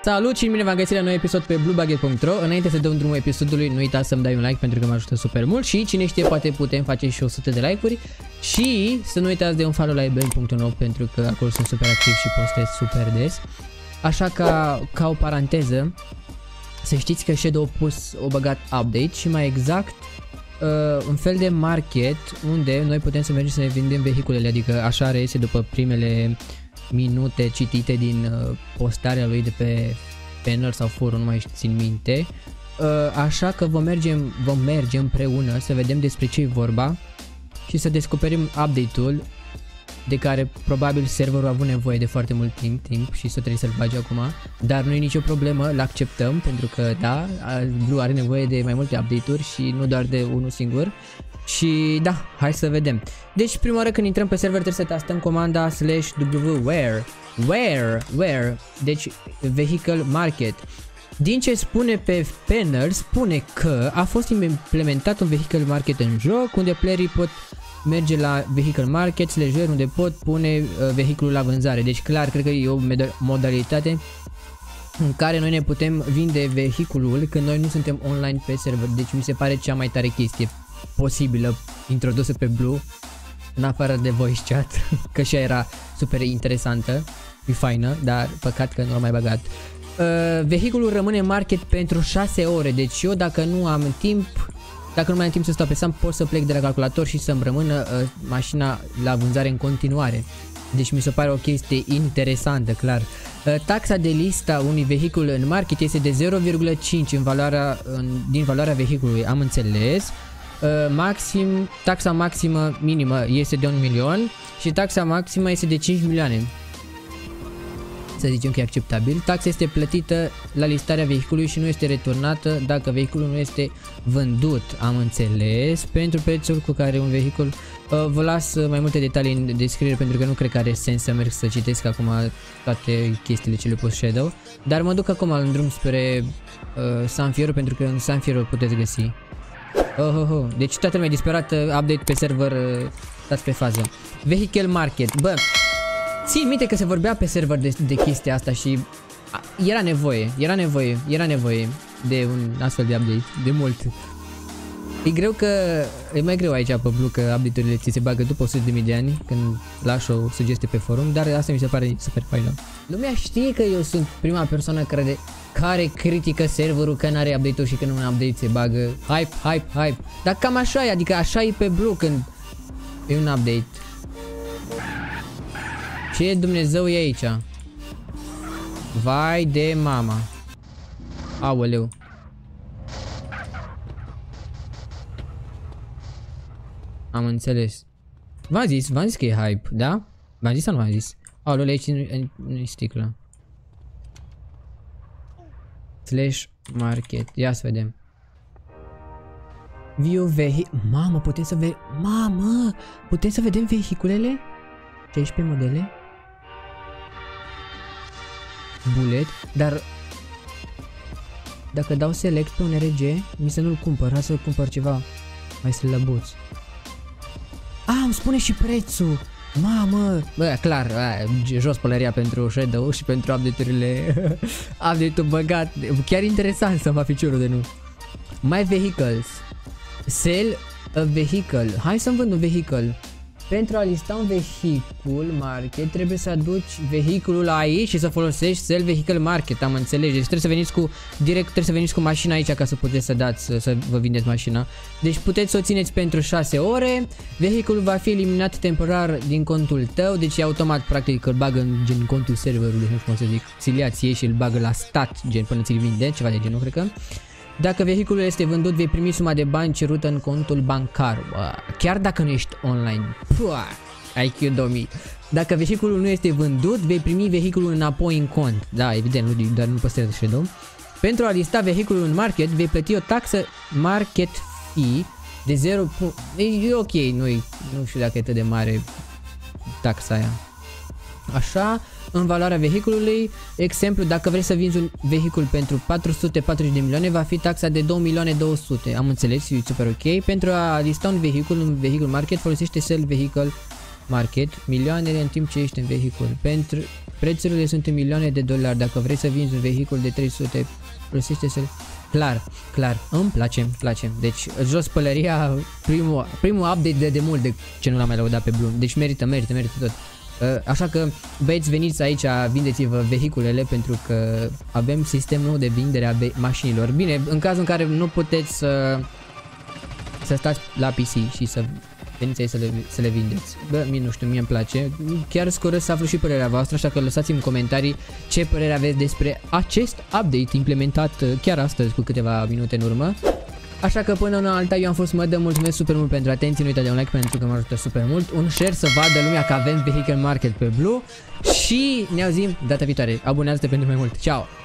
Salut și bine v-am găsit la nou episod pe bluebucket.ro. Înainte să dăm drumul episodului, nu uita să-mi dai un like pentru că mă ajută super mult și cine știe, poate putem face și 100 de like-uri. Și să nu uitați de un follow la ebay.ro pentru că acolo sunt super activ și postez super des. Așa ca o paranteză, să știți că Shadow o băgat update și mai exact un fel de market unde noi putem să mergem să ne vindem vehiculele, adică așa reiese după primele minute citite din postarea lui de pe panel sau forum, nu mai țin minte. Așa că vom merge împreună să vedem despre ce e vorba și să descoperim update-ul de care probabil serverul a avut nevoie de foarte mult timp și să trebuie să-l bage acum, dar nu e nicio problemă, l-acceptăm pentru că da, Blue are nevoie de mai multe update-uri și nu doar de unul singur. Și da, hai să vedem. Deci prima oară când intrăm pe server trebuie să tastăm comanda /w where, deci vehicle market. Din ce spune pe panel, spune că a fost implementat un vehicle market în joc unde playerii pot merge la vehicle market / unde pot pune vehiculul la vânzare. Deci clar, cred că e o modalitate în care noi ne putem vinde vehiculul când noi nu suntem online pe server. Deci mi se pare cea mai tare chestie posibilă introdusă pe Blue, în afară de voice chat, că și era super interesantă, e faină, dar păcat că nu l-am mai băgat. Vehiculul rămâne market pentru 6 ore, deci eu dacă nu am timp, dacă nu mai am timp să stau pe SAM, pot să plec de la calculator și să-mi rămână mașina la vânzare în continuare. Deci mi se pare o chestie interesantă, clar. Taxa de lista unui vehicul în market este de 0,5 din valoarea vehiculului, am înțeles. Taxa maximă minimă este de 1 milion și taxa maximă este de 5 milioane. Să zicem că e acceptabil. Taxa este plătită la listarea vehiculului și nu este returnată dacă vehiculul nu este vândut. Am înțeles. Pentru prețul cu care un vehicul... vă las mai multe detalii în descriere pentru că nu cred că are sens să merg să citesc acum toate chestiile ce le pus Shadow. Dar mă duc acum în drum spre San Fierro pentru că în San Fierro puteți găsi. Deci toată lumea disperată, update pe server, stați pe fază. Vehicle market, bă, țin minte că se vorbea pe server de chestia asta și era nevoie de un astfel de update, de mult. E mai greu aici pe Blue că update-urile ți se bagă după 100.000 de ani când lași o sugestie pe forum, dar asta mi se pare super faină. Lumea știe că eu sunt prima persoană care critică serverul că n-are update-uri și când un update se bagă hype. Dar cam așa e, adică așa e pe Blue când e un update. Ce Dumnezeu e aici? Vai de mama. Aoleu. Am înțeles. V-am zis că e hype, da? V-am zis sau nu v-am zis? Aoleu, aici nu-i sticlă. /market. Ia să vedem. View vehicle. Mamă, putem să vedem. Mamă, putem să vedem vehiculele? 16 modele. Bullet. Dar dacă dau select pe un RG, mi se nu-l cumpăr. Hai să-l cumpăr ceva mai slăbuț. Îmi spune și prețul. Mamă, bă, clar, jos pălăria pentru Shadow și pentru update-urile. Update-ul băgat. Chiar interesant să fac ficiorul de nu. My vehicles. Sell a vehicle. Hai să-mi vând un vehicul. Pentru a lista un vehicul market trebuie să aduci vehiculul aici și să folosești sell vehicle market. Am înțeles. Deci trebuie să veniți cu mașina aici ca să puteți să vă vindeți mașina. Deci puteți să o țineți pentru 6 ore. Vehiculul va fi eliminat temporar din contul tău. Deci automat practic îl bagă în contul serverului, nu știu cum să zic, ți-l și îl bagă la stat, gen până ți-l vinde, ceva de genul, cred că. Dacă vehiculul este vândut, vei primi suma de bani cerută în contul bancar. Chiar dacă nu ești online. IQ 2000. Dacă vehiculul nu este vândut, vei primi vehiculul înapoi în cont. Da, evident, dar nu păstrează Shadow. Pentru a lista vehiculul în market, vei plăti o taxă market fee de 0. E ok, nu știu dacă e atât de mare taxa aia. Așa, în valoarea vehiculului, exemplu, dacă vrei să vinzi un vehicul pentru 440 de milioane, va fi taxa de 2.200.000. Am înțeles, e super ok. Pentru a lista un vehicul market, folosește sell vehicle market milioanele în timp ce ești în vehicul. prețurile sunt în milioane de dolari. Dacă vrei să vinzi un vehicul de 300, plăsește să... Clar, îmi place. Deci, jos pălăria, primul update de mult de ce nu l-am mai lăudat pe Bloom. Deci merită tot. Așa că, băieți, veniți aici, vindeți-vă vehiculele pentru că avem sistem nou de vindere a mașinilor. Bine, în cazul în care nu puteți să stați la PC și să veniți aici să le vindeți. Bă, mie nu știu, mie îmi place. Chiar sunt curios să aflu și părerea voastră, așa că lăsați-mi în comentarii ce părere aveți despre acest update implementat chiar astăzi cu câteva minute în urmă. Așa că până în alta, eu am fost Mădă, mulțumesc super mult pentru atenție, nu uitați de un like pentru că mă ajută super mult, un share să vadă lumea că avem Vehicle Market pe Blue și ne auzim data viitoare. Abonează-te pentru mai mult. Ciao!